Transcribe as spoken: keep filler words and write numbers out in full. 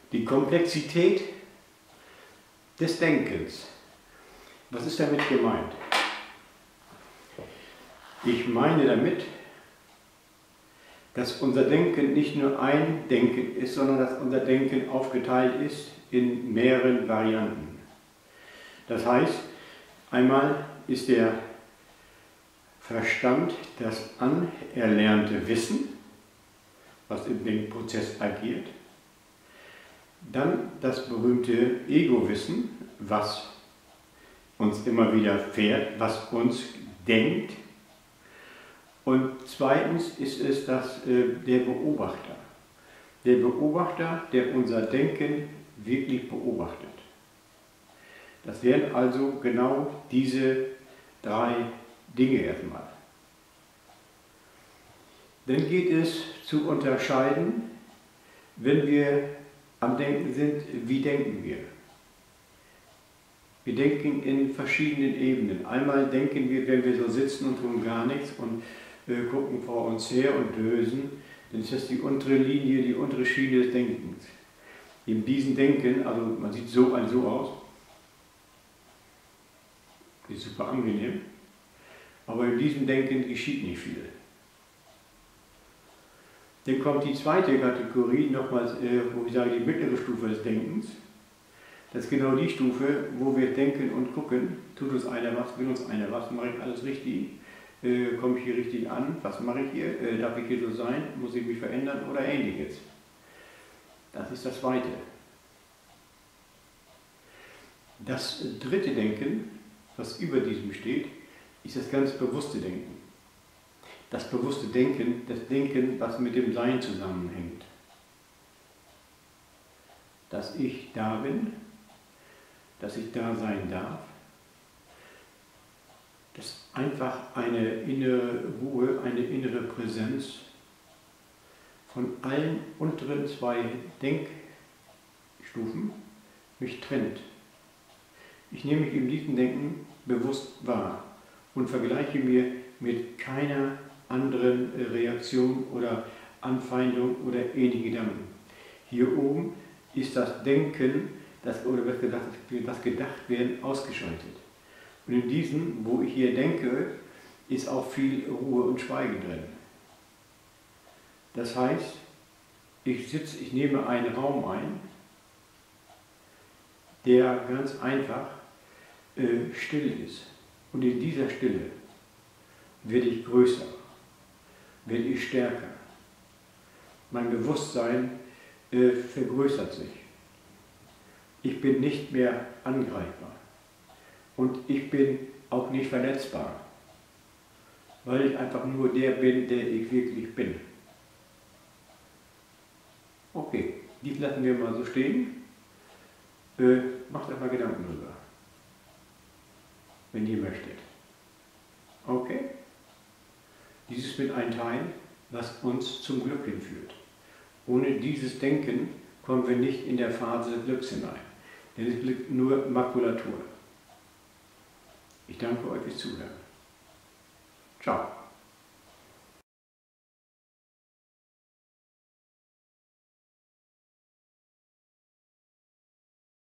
Die Komplexität des Denkens. Was ist damit gemeint? Ich meine damit, dass unser Denken nicht nur ein Denken ist, sondern dass unser Denken aufgeteilt ist in mehreren Varianten. Das heißt, einmal ist der Verstand das anerlernte Wissen, was im Denkprozess agiert. Dann das berühmte Ego-Wissen, was uns immer wieder fährt, was uns denkt. Und zweitens ist es das, äh, der Beobachter. Der Beobachter, der unser Denken wirklich beobachtet. Das wären also genau diese drei Dinge erstmal. Dann geht es zu unterscheiden, wenn wir am Denken sind, wie denken wir? Wir denken in verschiedenen Ebenen. Einmal denken wir, wenn wir so sitzen und tun gar nichts und äh, gucken vor uns her und dösen, dann ist das die untere Linie, die untere Schiene des Denkens. In diesem Denken, also man sieht so ein so aus, ist super angenehm, aber in diesem Denken geschieht nicht viel. Dann kommt die zweite Kategorie, nochmals, äh, wo ich sage, die mittlere Stufe des Denkens. Das ist genau die Stufe, wo wir denken und gucken, tut uns einer was, will uns einer was, mache ich alles richtig, äh, komme ich hier richtig an, was mache ich hier, äh, darf ich hier so sein, muss ich mich verändern oder ähnliches. Das ist das zweite. Das dritte Denken, was über diesem steht, ist das ganz bewusste Denken. Das bewusste Denken, das Denken, was mit dem Sein zusammenhängt. Dass ich da bin, dass ich da sein darf, dass einfach eine innere Ruhe, eine innere Präsenz von allen unteren zwei Denkstufen mich trennt. Ich nehme mich in diesem Denken bewusst wahr und vergleiche mir mit keiner anderen Reaktion oder Anfeindung oder ähnlichen Gedanken. Hier oben ist das Denken, das, oder was gedacht, das Gedachtwerden ausgeschaltet. Und in diesem, wo ich hier denke, ist auch viel Ruhe und Schweigen drin. Das heißt, ich sitze, ich nehme einen Raum ein, der ganz einfach äh, still ist. Und in dieser Stille werde ich größer, werde ich stärker. Mein Bewusstsein äh, vergrößert sich. Ich bin nicht mehr angreifbar. Und ich bin auch nicht verletzbar, weil ich einfach nur der bin, der ich wirklich bin. Okay, dies lassen wir mal so stehen. Äh, macht euch mal Gedanken drüber, wenn ihr möchtet. Okay? Dies ist mit ein Teil, was uns zum Glück hinführt. Ohne dieses Denken kommen wir nicht in der Phase des Glücks hinein. Denn es liegt nur Makulatur. Ich danke euch fürs Zuhören. Ciao.